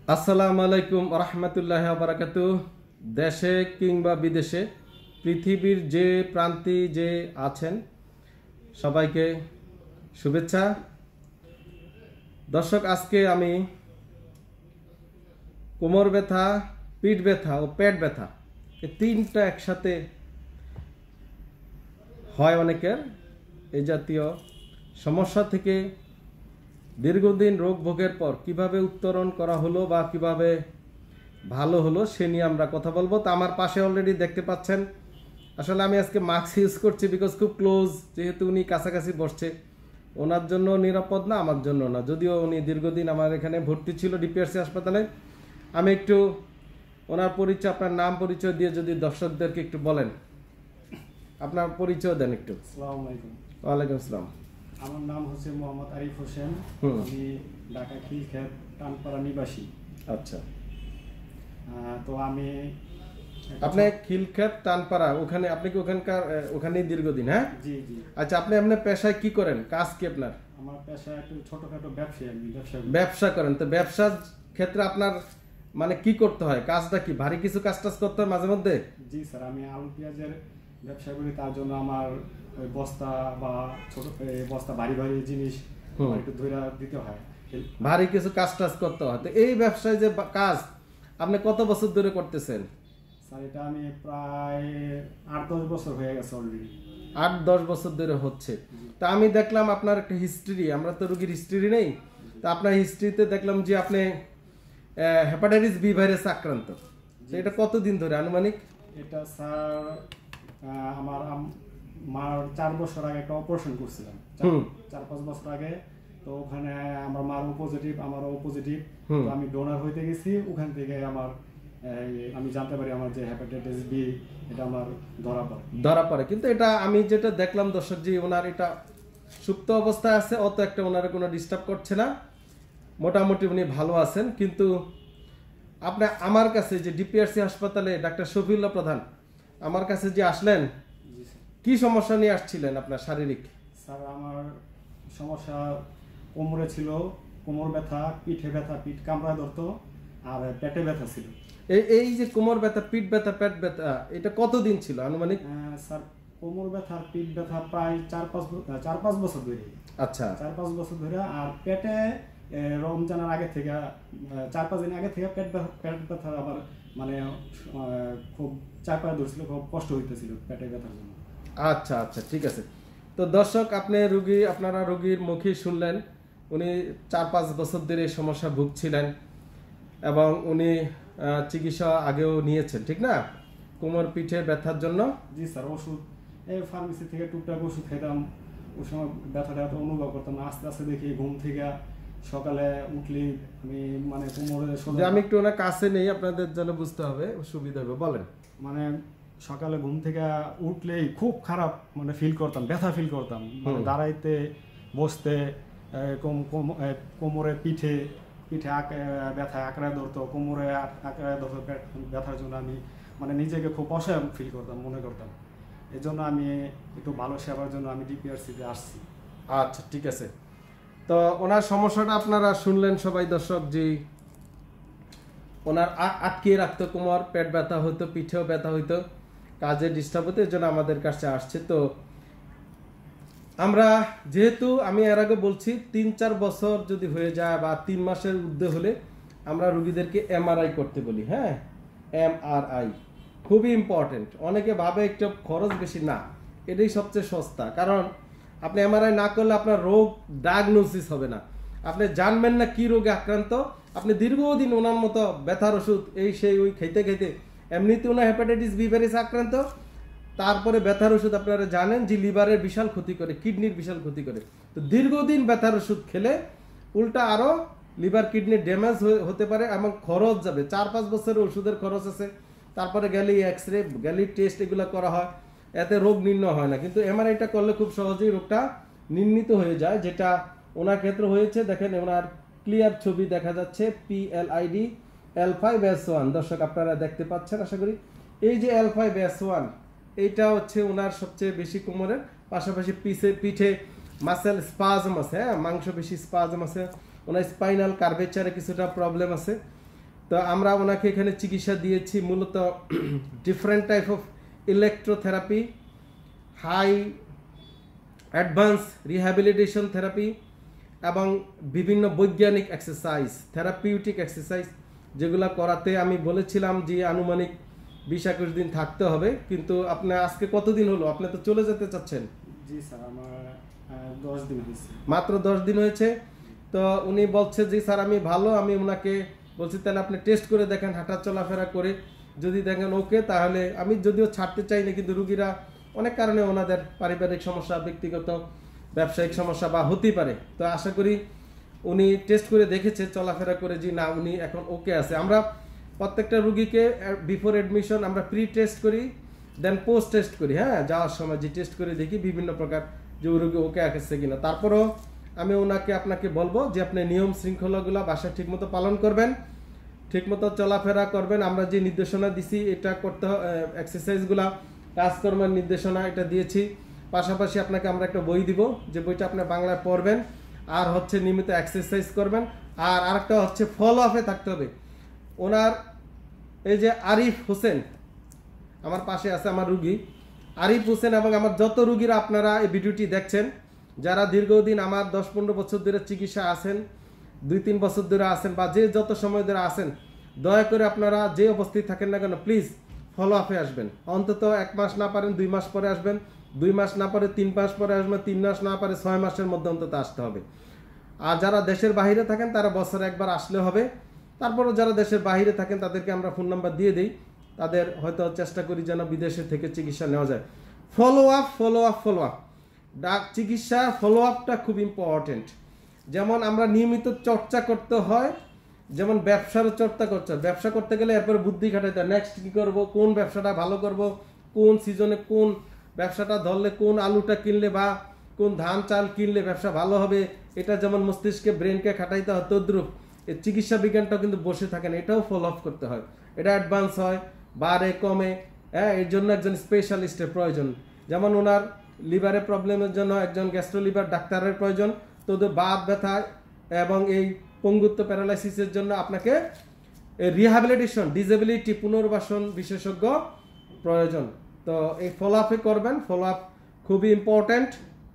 আসসালামু আলাইকুম রহমতুল্লাহ বারাকাতু। দেশে কিংবা বিদেশে পৃথিবীর যে প্রান্তে যে আছেন সবাইকে শুভেচ্ছা। দর্শক, আজকে আমি কোমর ব্যথা, পিঠ ব্যথা ও পেট ব্যথা এই তিনটা একসাথে হয় অনেকের, এই জাতীয় সমস্যা থেকে দীর্ঘদিন রোগ ভোগের পর কিভাবে উত্তরণ করা হলো বা কিভাবে ভালো হলো সে নিয়ে আমরা কথা বলবো। তো আমার পাশে অলরেডি দেখতে পাচ্ছেন, আসলে আমি আজকে মাস্ক ইউজ করছি বিকজ খুব ক্লোজ, যেহেতু উনি কাছাকাছি বসছে, ওনার জন্য নিরাপদ না, আমার জন্য না। যদিও উনি দীর্ঘদিন আমার এখানে ভর্তি ছিল ডিপিআরসি হাসপাতালে। আমি একটু ওনার পরিচয়, আপনার নাম পরিচয় দিয়ে যদি দর্শকদেরকে একটু বলেন, আপনার পরিচয় দেন একটু। আসসালামু আলাইকুম। ওয়ালাইকুম আসসালাম। আমার নাম হচ্ছে মোহাম্মদ আরিফ হোসেন। আমি ঢাকা খিলক্ষেত টানপাড়া নিবাসী। আচ্ছা, তো আমি আপনি খিলক্ষেত টানপাড়া, ওখানে আপনি কি ওখানেই দীর্ঘদিন? হ্যাঁ, জি জি। আচ্ছা, আপনি পেশায় কি করেন, কাজ কি আপনার? আমার পেশা একটু ছোটখাটো ব্যবসায়ী, আমি ব্যবসা করেন। তো ব্যবসার ক্ষেত্রে আপনার মানে কি করতে হয়, কাজটা কি ভারী কিছু কাজ টাজ করতে হয় মাঝে মধ্যে? জি স্যার, আমি আলু পেঁয়াজের ব্যবসা করি। তার জন্য আমার ওই বস্তা বা ছোট বস্তা ভারী ভারী জিনিস একটু ধরে দিতে হয়, ভারী কিছু কাজ টাজ করতে হয়। তো এই ব্যবসায় যে কাজ আপনি কত বছর ধরে করতেছেন? স্যার, এটা আমি প্রায় 8-10 বছর হয়ে গেছে অলরেডি। 8-10 বছর ধরে হচ্ছে। তা আমি দেখলাম আপনার একটা হিস্ট্রি, আমরা তো রোগীর হিস্ট্রি নেই, তা আপনার হিস্ট্রিতে দেখলাম যে আপনি হেপাটাইটিস বি ভাইরাস আক্রান্ত। তো এটা কতদিন ধরে আনুমানিক? এটা স্যার আমার মার 4 বছর আগে একটা অপারেশন করছিলাম, 4-5 বছর আগে। তো ওখানে আমার মার পজিটিভ, আমারও পজিটিভ। তো আমি ডোনার হইতে গেছি, ওখান থেকে আমার আমি জানতে পারি আমার যে হেপাটাইটিস বি, এটা আমার ধরা পড়ে। কিন্তু এটা আমি যেটা দেখলাম দর্শক, যে ওনার এটা সুপ্ত অবস্থায় আছে, অত একটা ওনার কোনো ডিস্টার্ব করছে না, মোটামুটি উনি ভালো আছেন। কিন্তু আপনি আমার কাছে যে ডিপিআরসি হাসপাতালে ডাক্তার শফিউল্লাহ প্রধান আমার কাছে যে আসলেন, কি সমস্যা নিয়ে আসছিলেন আপনার শারীরিক? স্যার, আমার সমস্যা কোমরে ছিল, কোমর ব্যথা, পিঠে ব্যথা, পিঠ কামড়ায় ধরতো, আর পেটে ব্যথা ছিল। এই যে কোমর ব্যথা, পিঠ ব্যথা, পেট ব্যথা, এটা কতদিন ছিল আনুমানিক? স্যার, কোমর ব্যথা, পিঠ ব্যথা প্রায় 4-5 বছর ধরে। আচ্ছা, 4-5 বছর ধরে। আর পেটে রমজানের আগে থেকে 4-5 দিন আগে থেকে পেট ব্যথা আবার মানে খুব চাপায় ধরছিল, খুব কষ্ট হইতেছিল পেটে ব্যথার জন্য। আচ্ছা আচ্ছা, ঠিক আছে। তো দর্শক, আপনারা রোগীর মুখে শুনলেন, উনি 4-5 বছর ধরে এই সমস্যা ভুগছিলেন এবং উনি চিকিৎসা আগেও নিয়েছেন, ঠিক না, কোমর পিঠে ব্যথার জন্য? জি স্যার, ওষুধ এই ফার্মেসি থেকে টুকটাক ওষুধ খেতাম। ওই সময় ব্যথাটা এত অনুভব করতাম না। আস্তে আস্তে দেখি ঘুম থেকে সকালে উঠলি আমি মানে কোমরে আমি একটু ওনার কাছে নেই, আপনাদের জন্য বুঝতে হবে, সুবিধা হবে, বলেন। মানে সকালে ঘুম থেকে উঠলেই খুব খারাপ মানে ফিল করতাম, ব্যথা ফিল করতাম। মানে দাঁড়াইতে বসতে কোমরে পিঠে ব্যথা আঁকড়ায় ধরতো, কোমরে আঁকড়ায় ধরতো। ব্যথার জন্য আমি মানে নিজেকে খুব অসহায় ফিল করতাম, মনে করতাম। এই জন্য আমি একটু ভালো সেবার জন্য আমি ডিপিআরসিতে আসছি। আচ্ছা, ঠিক আছে। তো ওনার সমস্যাটা আপনারা শুনলেন সবাই দর্শক, যে ওনার আটকিয়ে রাখতো কোমর, পেট ব্যথা হতো, পিঠেও ব্যথা হইতো, কাজে ডিস্টার্ব হতো, এর জন্য আমাদের কাছে আসছে। তো আমরা যেহেতু আমি এর আগে বলছি 3-4 বছর যদি হয়ে যায় বা 3 মাসের ঊর্ধ্বে হলে আমরা রোগীদেরকে এমআরআই করতে বলি। হ্যাঁ, এমআরআই খুবই ইম্পর্টেন্ট। অনেকে ভাবে একটু খরচ বেশি, না, এটাই সবচেয়ে সস্তা। কারণ আপনি এমআরআই না করলে আপনার রোগ ডায়াগনোসিস হবে না, আপনি জানবেন না কি রোগে আক্রান্ত। আপনি দীর্ঘদিন ওনার মতো ব্যথার ওষুধ এই সেই ওই খেতে খেতে, এমনিতে ওনার হেপাটাইটিস বি ভাইরাস আক্রান্ত, তারপরে ব্যথার ওষুধ আপনারা জানেন যে লিভারের বিশাল ক্ষতি করে, কিডনির বিশাল ক্ষতি করে। তো দীর্ঘদিন ব্যথার ওষুধ খেলে উল্টা আরো লিভার কিডনি ড্যামেজ হতে পারে এবং খরচ যাবে। 4-5 বছরের ওষুধের খরচ আছে, তারপরে গেলি এক্সরে, গেলি টেস্ট, এগুলো করা হয়, এতে রোগ নির্ণয় হয় না। কিন্তু এমআরআইটা করলে খুব সহজেই রোগটা নির্ণীত হয়ে যায়, যেটা ওনার ক্ষেত্রে হয়েছে। দেখেন ওনার ক্লিয়ার ছবি দেখা যাচ্ছে, PLID L5S1। দর্শক, আপনারা দেখতে পাচ্ছেন আশা করি। এই যে L5S1, এইটা হচ্ছে ওনার সবচেয়ে বেশি কোমরের, পাশাপাশি পিঠে মাসেল স্পাজম আছে, হ্যাঁ, মাংস বেশি স্পাজম আছে। ওনার স্পাইনাল কার্ভেচারে কিছুটা প্রবলেম আছে। তো আমরা ওনাকে এখানে চিকিৎসা দিয়েছি মূলত different type of electrotherapy, high advance rehabilitation therapy এবং বিভিন্ন বৈজ্ঞানিক এক্সারসাইজ, থেরাপিউটিক এক্সারসাইজ, যেগুলো করাতে আমি বলেছিলাম যে আনুমানিক 20-21 দিন থাকতে হবে। কিন্তু আপনি আজকে কতদিন হলো? আপনি তো চলে যেতে চাচ্ছেন। জি স্যার, আমার 10 দিন হয়েছে। মাত্র 10 দিন হয়েছে। তো উনি বলছে যে স্যার আমি ভালো। আমি ওনাকে বলছি তাহলে আপনি টেস্ট করে দেখেন, হাঁটা চলাফেরা করে যদি দেখেন ওকে, তাহলে আমি যদিও ছাড়তে চাই না, কিন্তু রুগীরা অনেক কারণে ওনাদের পারিবারিক সমস্যা, ব্যক্তিগত ব্যবসায়িক সমস্যা বা হতেই পারে। তো আশা করি উনি টেস্ট করে দেখেছে চলাফেরা করে যে না উনি এখন ওকে আছে। আমরা প্রত্যেকটা রুগীকে বিফোর অ্যাডমিশন আমরা প্রি টেস্ট করি, দেন পোস্ট টেস্ট করি। হ্যাঁ, যাওয়ার সময় যে টেস্ট করে দেখি বিভিন্ন প্রকার যে রুগী ওকে আছে কিনা। তারপরও আমি ওনাকে আপনাকে বলবো যে আপনি নিয়ম শৃঙ্খলাগুলো বাসায় ঠিকমতো পালন করবেন, ঠিকমতো চলাফেরা করবেন। আমরা যে নির্দেশনা দিছি এটা করতে, এক্সারসাইজগুলা, কাজকর্মের নির্দেশনা এটা দিয়েছি। পাশাপাশি আপনাকে আমরা একটা বই দিব, যে বইটা আপনি বাংলায় পড়বেন, আর হচ্ছে নিয়মিত এক্সারসাইজ করবেন। আর আরেকটা হচ্ছে ফলো আপে থাকতে হবে। ওনার এই যে আরিফ হোসেন আমার পাশে আছে, আমার রুগী আরিফ হোসেন, এবং আমার যত রুগীরা আপনারা এই ভিডিওটি দেখছেন, যারা দীর্ঘদিন আমার 10-15 বছর ধরে চিকিৎসা আছেন, 2-3 বছর ধরে আছেন, বা যে যত সময় ধরে আছেন, দয়া করে আপনারা যে অবস্থায় থাকেন না কেন প্লিজ ফলো আপে আসবেন। অন্তত 1 মাস না পারেন 2 মাস পরে আসবেন, 2 মাস না পারে 3 মাস পরে আসবেন, 3 মাস না পারে 6 মাসের মধ্যে অন্তত আসতে হবে। আর যারা দেশের বাইরে থাকেন তারা বছরে একবার আসলে হবে। তারপরও যারা দেশের বাইরে থাকেন তাদেরকে আমরা ফোন নাম্বার দিয়ে দিই, তাদের হয়তো চেষ্টা করি যেন বিদেশে থেকে চিকিৎসা নেওয়া যায়। Follow up, follow up, follow up. চিকিৎসা ফলো আপটা খুব ইম্পর্টেন্ট। যেমন আমরা নিয়মিত চর্চা করতে হয়, যেমন ব্যবসারও চর্চা করতে হয়। ব্যবসা করতে গেলে এরপরে বুদ্ধি খাটাইতে হয়, নেক্সট কী করবো, কোন ব্যবসাটা ভালো করব, কোন সিজনে কোন ব্যবসাটা ধরলে, কোন আলুটা কিনলে বা কোন ধান চাল কিনলে ব্যবসা ভালো হবে। এটা যেমন মস্তিষ্কে ব্রেনকে খাটাইতে হয়, তদ্রুপ এই চিকিৎসা বিজ্ঞানটাও কিন্তু বসে থাকে না, এটাও ফলো আপ করতে হয়। এটা অ্যাডভান্স হয়, বাড়ে কমে। হ্যাঁ, এর জন্য একজন স্পেশালিস্টের প্রয়োজন। যেমন ওনার লিভারের প্রবলেমের জন্য একজন গ্যাস্ট্রো লিভার ডাক্তারের প্রয়োজন, তো বাত ব্যথা এবং এই পঙ্গুত্ব প্যারালাইসিসের জন্য আপনাকে রিহ্যাবিলিটেশন, ডিসেবিলিটি, পুনর্বাসন বিশেষজ্ঞ প্রয়োজন। তো এই ফলো আপে করবেন, ফলো আপ খুবই ইম্পর্ট্যান্ট।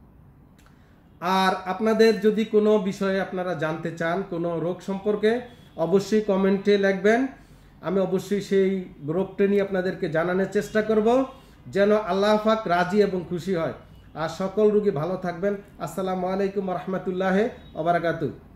আর আপনাদের যদি কোনো বিষয়ে আপনারা জানতে চান, কোনো রোগ সম্পর্কে, অবশ্যই কমেন্টে লিখবেন। আমি অবশ্যই সেই রোগটা নিয়ে আপনাদেরকে জানানোর চেষ্টা করব, যেন আল্লাহ পাক রাজি এবং খুশি হয়। আর সকল রোগী ভালো থাকবেন। আসসালামু আলাইকুম ওয়া রাহমাতুল্লাহি ওয়া বারাকাতুহু।